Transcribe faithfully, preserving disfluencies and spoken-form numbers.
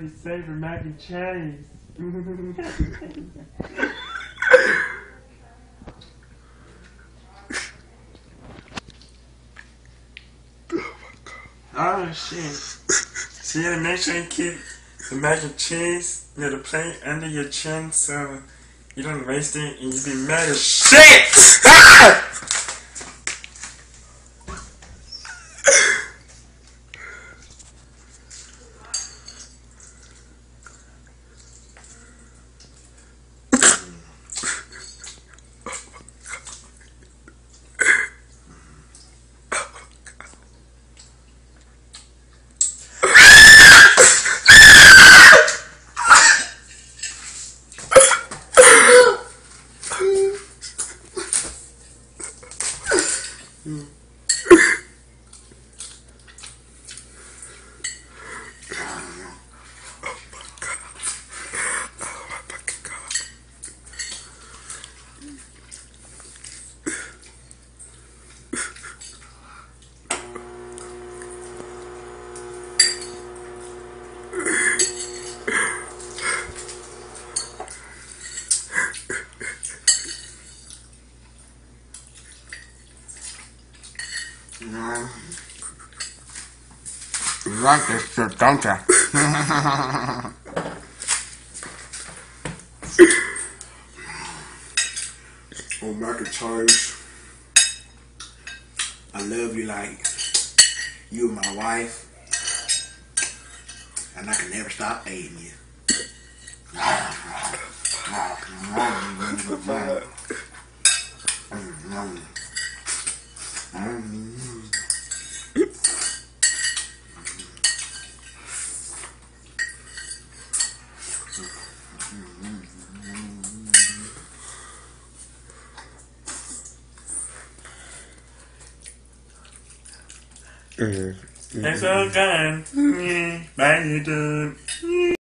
Savor mac and cheese. Oh shit. So you gotta make sure you keep the mac and cheese near the plate under your chin so you don't waste it and you be mad as shit! Mm. Oh my god. Oh my fucking god. Mm. You like this shit, don't you? Oh, mac and cheese. I love you like you and my wife, and I can never stop hating you. Mm-hmm. It's all done. Bye, YouTube.